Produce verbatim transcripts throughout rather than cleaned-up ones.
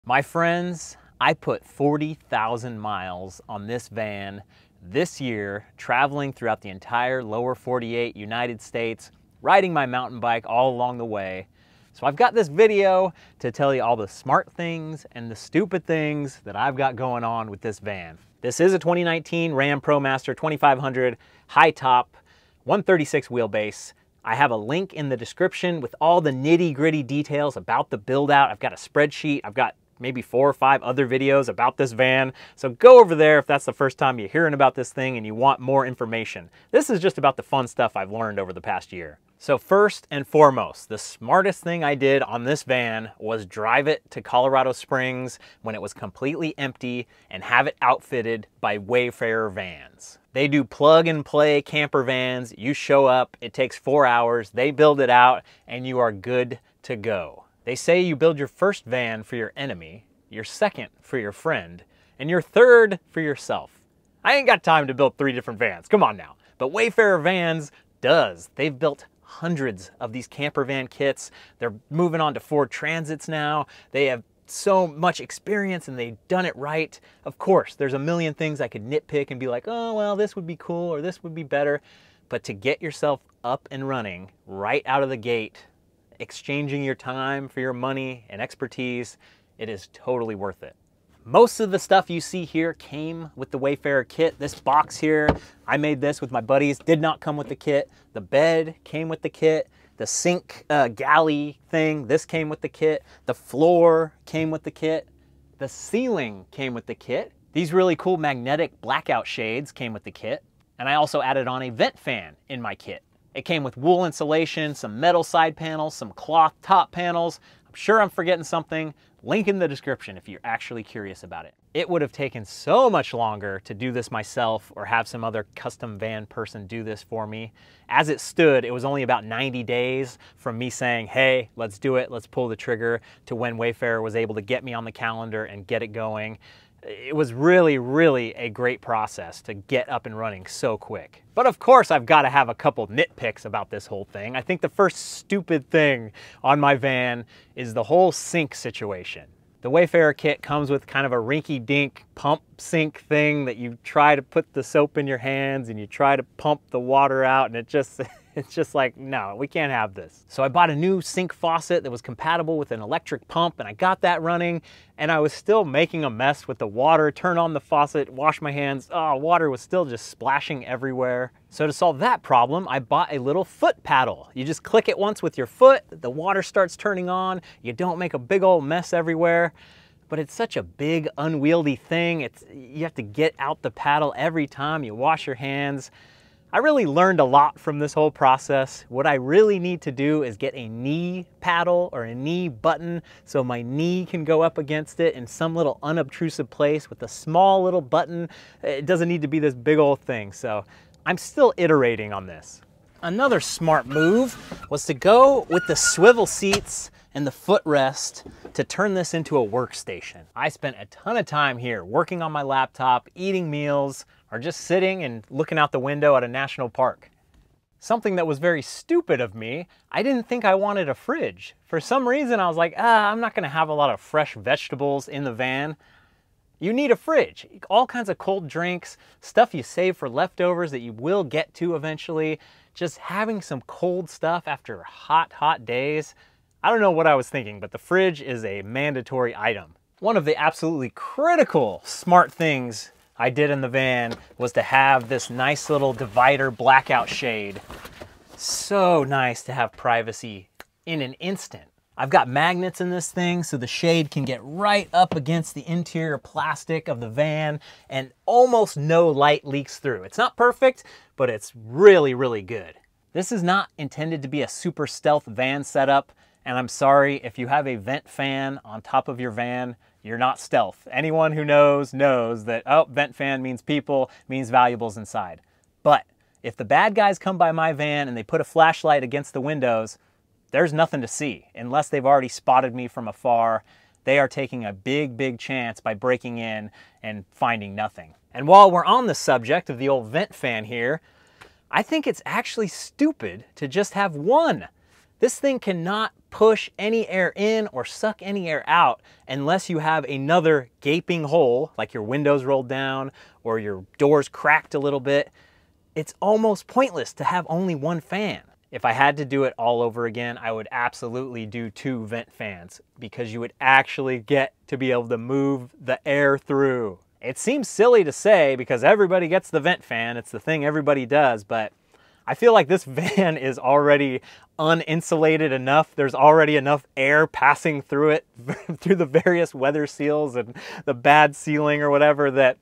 My friends, I put forty thousand miles on this van this year, traveling throughout the entire lower forty-eight United States, riding my mountain bike all along the way. So I've got this video to tell you all the smart things and the stupid things that I've got going on with this van. This is a twenty nineteen Ram Promaster twenty-five hundred high top, one thirty-six wheelbase. I have a link in the description with all the nitty gritty details about the build out. I've got a spreadsheet. I've got maybe four or five other videos about this van. So go over there if that's the first time you're hearing about this thing and you want more information. This is just about the fun stuff I've learned over the past year. So first and foremost, the smartest thing I did on this van was drive it to Colorado Springs when it was completely empty and have it outfitted by Wayfarer Vans. They do plug and play camper vans. You show up, it takes four hours, they build it out, and you are good to go. They say you build your first van for your enemy, your second for your friend, and your third for yourself. I ain't got time to build three different vans, come on now. But Wayfarer Vans does. They've built hundreds of these camper van kits. They're moving on to Ford Transits now. They have so much experience and they've done it right. Of course, there's a million things I could nitpick and be like, oh, well, this would be cool or this would be better. But to get yourself up and running right out of the gate, exchanging your time for your money and expertise, it is totally worth it. Most of the stuff you see here came with the Wayfarer kit. This box here, I made this with my buddies, did not come with the kit. The bed came with the kit. The sink uh, galley thing, this came with the kit. The floor came with the kit. The ceiling came with the kit. These really cool magnetic blackout shades came with the kit. And I also added on a vent fan in my kit. It came with wool insulation, some metal side panels, some cloth top panels. I'm sure I'm forgetting something. Link in the description if you're actually curious about it. It would have taken so much longer to do this myself or have some other custom van person do this for me. As it stood, it was only about ninety days from me saying, hey, let's do it, let's pull the trigger, to when Wayfarer was able to get me on the calendar and get it going. It was really, really a great process to get up and running so quick. But of course, I've got to have a couple nitpicks about this whole thing. I think the first stupid thing on my van is the whole sink situation. The Wayfarer kit comes with kind of a rinky-dink pump sink thing that you try to put the soap in your hands and you try to pump the water out, and it just, it's just like, no, we can't have this. So I bought a new sink faucet that was compatible with an electric pump, and I got that running, and I was still making a mess with the water. Turn on the faucet, wash my hands, oh, water was still just splashing everywhere. So to solve that problem, I bought a little foot paddle. You just click it once with your foot, the water starts turning on, you don't make a big old mess everywhere. But it's such a big, unwieldy thing. It's, you have to get out the paddle every time you wash your hands. I really learned a lot from this whole process. What I really need to do is get a knee paddle or a knee button so my knee can go up against it in some little unobtrusive place with a small little button. It doesn't need to be this big old thing. So I'm still iterating on this. Another smart move was to go with the swivel seats and the footrest to turn this into a workstation. I spent a ton of time here working on my laptop, eating meals, or just sitting and looking out the window at a national park. Something that was very stupid of me, I didn't think I wanted a fridge. For some reason, I was like, ah, I'm not gonna have a lot of fresh vegetables in the van. You need a fridge. All kinds of cold drinks, stuff you save for leftovers that you will get to eventually. Just having some cold stuff after hot, hot days. I don't know what I was thinking, but the fridge is a mandatory item. One of the absolutely critical smart things I did in the van was to have this nice little divider blackout shade. So nice to have privacy in an instant. I've got magnets in this thing so the shade can get right up against the interior plastic of the van and almost no light leaks through. It's not perfect, but it's really, really good. This is not intended to be a super stealth van setup. And I'm sorry, if you have a vent fan on top of your van, you're not stealth. Anyone who knows, knows that, oh, vent fan means people, means valuables inside. But if the bad guys come by my van and they put a flashlight against the windows, there's nothing to see. Unless they've already spotted me from afar, they are taking a big, big chance by breaking in and finding nothing. And while we're on the subject of the old vent fan here, I think it's actually stupid to just have one. This thing cannot push any air in or suck any air out unless you have another gaping hole, like your windows rolled down or your doors cracked a little bit. It's almost pointless to have only one fan. If I had to do it all over again, I would absolutely do two vent fans because you would actually get to be able to move the air through. It seems silly to say because everybody gets the vent fan. It's the thing everybody does, but I feel like this van is already uninsulated enough. There's already enough air passing through it, through the various weather seals and the bad sealing or whatever, that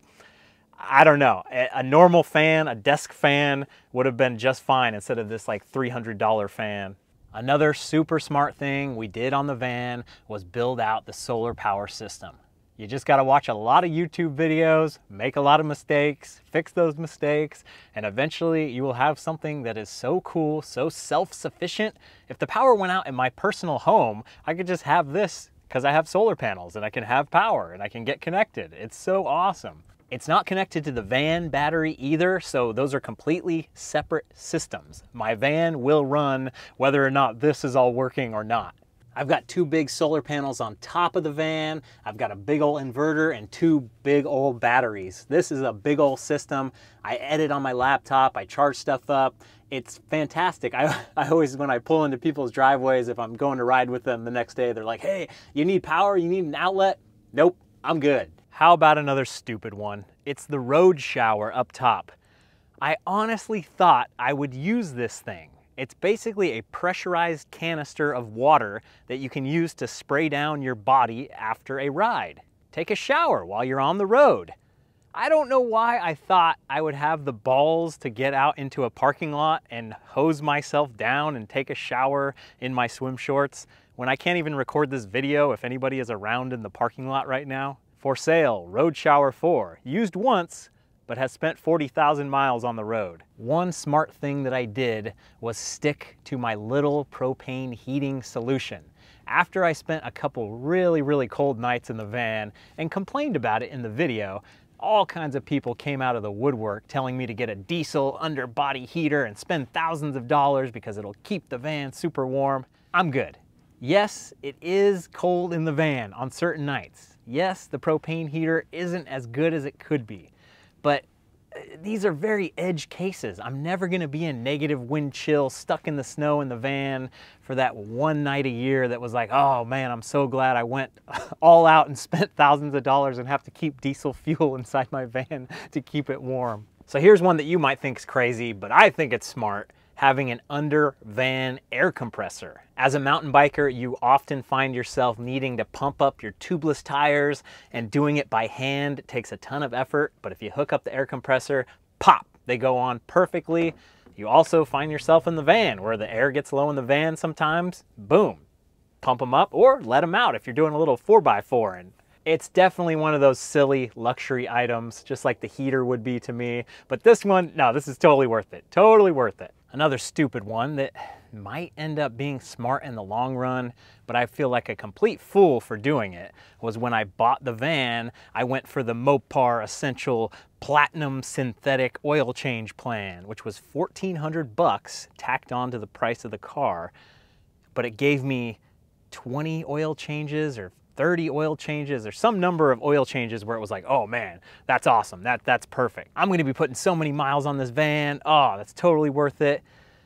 I don't know. A normal fan, a desk fan, would have been just fine instead of this like three hundred dollar fan. Another super smart thing we did on the van was build out the solar power system. You just got to watch a lot of YouTube videos, make a lot of mistakes, fix those mistakes, and eventually you will have something that is so cool, so self-sufficient. If the power went out in my personal home, I could just have this because I have solar panels and I can have power and I can get connected. It's so awesome. It's not connected to the van battery either, so those are completely separate systems. My van will run whether or not this is all working or not. I've got two big solar panels on top of the van. I've got a big old inverter and two big old batteries. This is a big old system. I edit on my laptop, I charge stuff up. It's fantastic. I, I always, when I pull into people's driveways, if I'm going to ride with them the next day, they're like, hey, you need power? You need an outlet? Nope, I'm good. How about another stupid one? It's the road shower up top. I honestly thought I would use this thing. It's basically a pressurized canister of water that you can use to spray down your body after a ride. Take a shower while you're on the road. I don't know why I thought I would have the balls to get out into a parking lot and hose myself down and take a shower in my swim shorts when I can't even record this video if anybody is around in the parking lot right now. For sale, Road Shower four, used once, but has spent forty thousand miles on the road. One smart thing that I did was stick to my little propane heating solution. After I spent a couple really, really cold nights in the van and complained about it in the video, all kinds of people came out of the woodwork telling me to get a diesel underbody heater and spend thousands of dollars because it'll keep the van super warm. I'm good. Yes, it is cold in the van on certain nights. Yes, the propane heater isn't as good as it could be, but these are very edge cases. I'm never gonna be in negative wind chill, stuck in the snow in the van for that one night a year that was like, oh man, I'm so glad I went all out and spent thousands of dollars and have to keep diesel fuel inside my van to keep it warm. So here's one that you might think is crazy, but I think it's smart. Having an under van air compressor. As a mountain biker, you often find yourself needing to pump up your tubeless tires, and doing it by hand takes a ton of effort, but if you hook up the air compressor, pop, they go on perfectly. You also find yourself in the van where the air gets low in the van sometimes, boom, pump them up or let them out if you're doing a little four by four. And it's definitely one of those silly luxury items, just like the heater would be to me. But this one, no, this is totally worth it, totally worth it. Another stupid one that might end up being smart in the long run, but I feel like a complete fool for doing it, was when I bought the van, I went for the Mopar Essential Platinum Synthetic Oil Change Plan, which was fourteen hundred bucks tacked on to the price of the car, but it gave me twenty oil changes or thirty oil changes or some number of oil changes where it was like, oh man, that's awesome, that, that's perfect. I'm gonna be putting so many miles on this van, oh, that's totally worth it.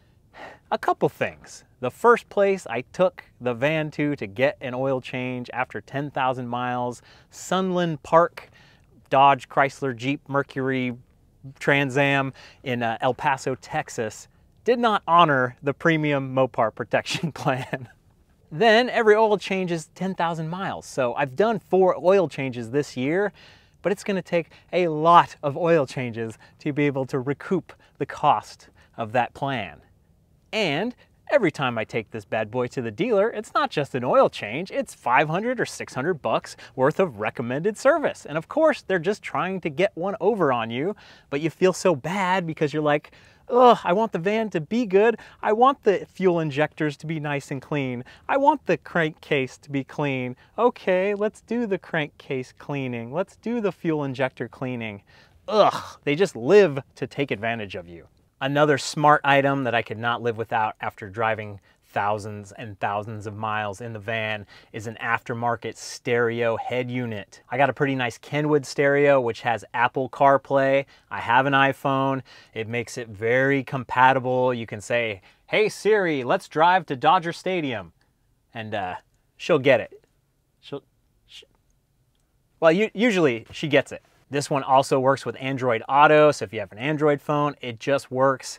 A couple things. The first place I took the van to to get an oil change after ten thousand miles, Sunland Park, Dodge Chrysler Jeep Mercury Trans Am in uh, El Paso, Texas, did not honor the premium Mopar protection plan. Then every oil change is ten thousand miles. So I've done four oil changes this year, but it's gonna take a lot of oil changes to be able to recoup the cost of that plan. And every time I take this bad boy to the dealer, it's not just an oil change, it's five hundred or six hundred bucks worth of recommended service. And of course, they're just trying to get one over on you, but you feel so bad because you're like, ugh, I want the van to be good. I want the fuel injectors to be nice and clean. I want the crankcase to be clean. Okay, let's do the crankcase cleaning. Let's do the fuel injector cleaning. Ugh, they just live to take advantage of you. Another smart item that I could not live without after driving thousands and thousands of miles in the van is an aftermarket stereo head unit. I got a pretty nice Kenwood stereo, which has Apple CarPlay. I have an iPhone. It makes it very compatible. You can say, "Hey Siri, let's drive to Dodger Stadium," and uh, she'll get it. She'll, she, well, you, usually she gets it. This one also works with Android Auto, so if you have an Android phone, it just works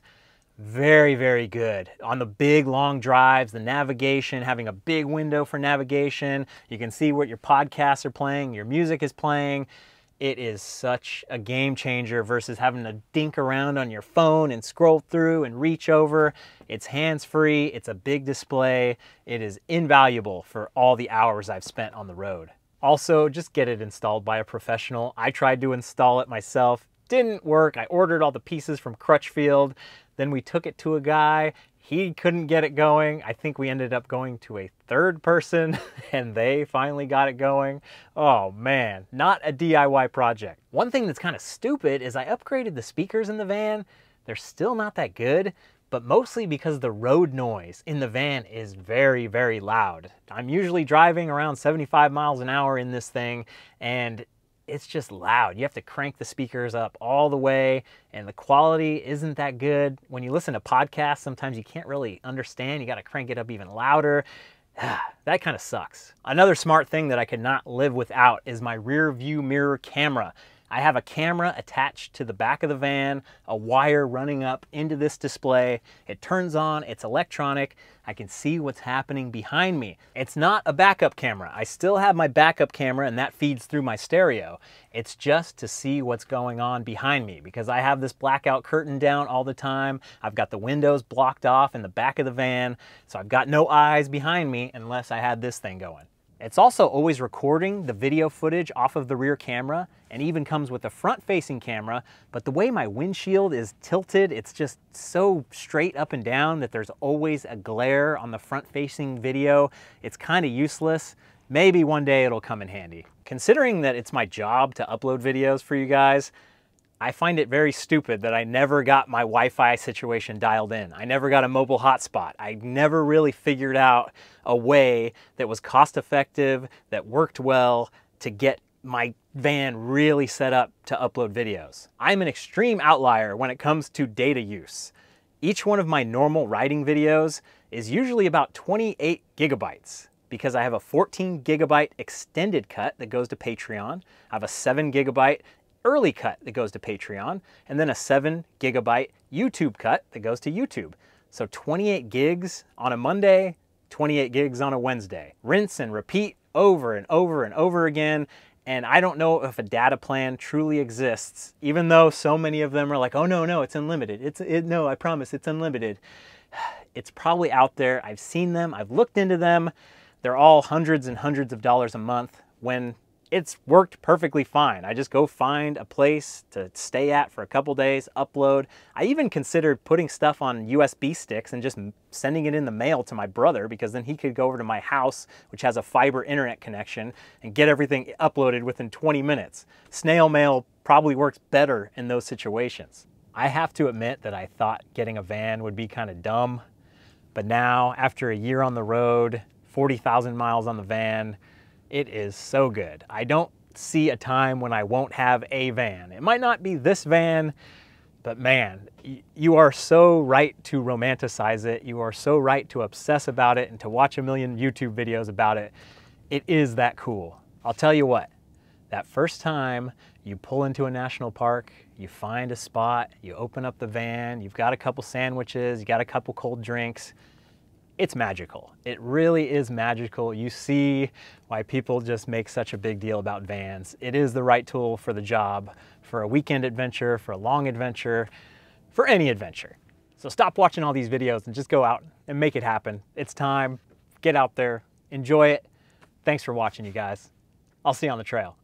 very, very good. On the big long drives, the navigation, having a big window for navigation, you can see what your podcasts are playing, your music is playing. It is such a game changer versus having to dink around on your phone and scroll through and reach over. It's hands-free, it's a big display. It is invaluable for all the hours I've spent on the road. Also, just get it installed by a professional. I tried to install it myself, didn't work. I ordered all the pieces from Crutchfield. Then we took it to a guy. He couldn't get it going. I think we ended up going to a third person and they finally got it going. Oh man, not a D I Y project. One thing that's kind of stupid is I upgraded the speakers in the van. They're still not that good, but mostly because the road noise in the van is very, very loud. I'm usually driving around seventy-five miles an hour in this thing, and it's just loud. You have to crank the speakers up all the way, and the quality isn't that good. When you listen to podcasts, sometimes you can't really understand. You got to crank it up even louder. That kind of sucks. Another smart thing that I could not live without is my rear view mirror camera. I have a camera attached to the back of the van, a wire running up into this display. It turns on, it's electronic. I can see what's happening behind me. It's not a backup camera. I still have my backup camera and that feeds through my stereo. It's just to see what's going on behind me because I have this blackout curtain down all the time. I've got the windows blocked off in the back of the van, so I've got no eyes behind me unless I had this thing going. It's also always recording the video footage off of the rear camera and even comes with a front-facing camera, but the way my windshield is tilted, it's just so straight up and down that there's always a glare on the front-facing video. It's kind of useless. Maybe one day it'll come in handy. Considering that it's my job to upload videos for you guys, I find it very stupid that I never got my Wi-Fi situation dialed in. I never got a mobile hotspot. I never really figured out a way that was cost effective, that worked well to get my van really set up to upload videos. I'm an extreme outlier when it comes to data use. Each one of my normal riding videos is usually about twenty-eight gigabytes because I have a fourteen gigabyte extended cut that goes to Patreon. I have a seven gigabyte early cut that goes to Patreon, and then a seven gigabyte YouTube cut that goes to YouTube. So twenty-eight gigs on a Monday, twenty-eight gigs on a Wednesday. Rinse and repeat over and over and over again. And I don't know if a data plan truly exists, even though so many of them are like, oh no, no, it's unlimited. It's, it, no, I promise it's unlimited. It's probably out there. I've seen them, I've looked into them. They're all hundreds and hundreds of dollars a month when it's worked perfectly fine. I just go find a place to stay at for a couple days, upload. I even considered putting stuff on U S B sticks and just sending it in the mail to my brother because then he could go over to my house, which has a fiber internet connection, and get everything uploaded within twenty minutes. Snail mail probably works better in those situations. I have to admit that I thought getting a van would be kind of dumb, but now after a year on the road, forty thousand miles on the van, it is so good. I don't see a time when I won't have a van. It might not be this van, but man, you are so right to romanticize it. You are so right to obsess about it and to watch a million YouTube videos about it. It is that cool. I'll tell you what, that first time you pull into a national park, you find a spot, you open up the van, you've got a couple sandwiches, you got a couple cold drinks, it's magical. It really is magical. You see why people just make such a big deal about vans. It is the right tool for the job, for a weekend adventure, for a long adventure, for any adventure. So stop watching all these videos and just go out and make it happen. It's time. Get out there, enjoy it. Thanks for watching, you guys. I'll see you on the trail.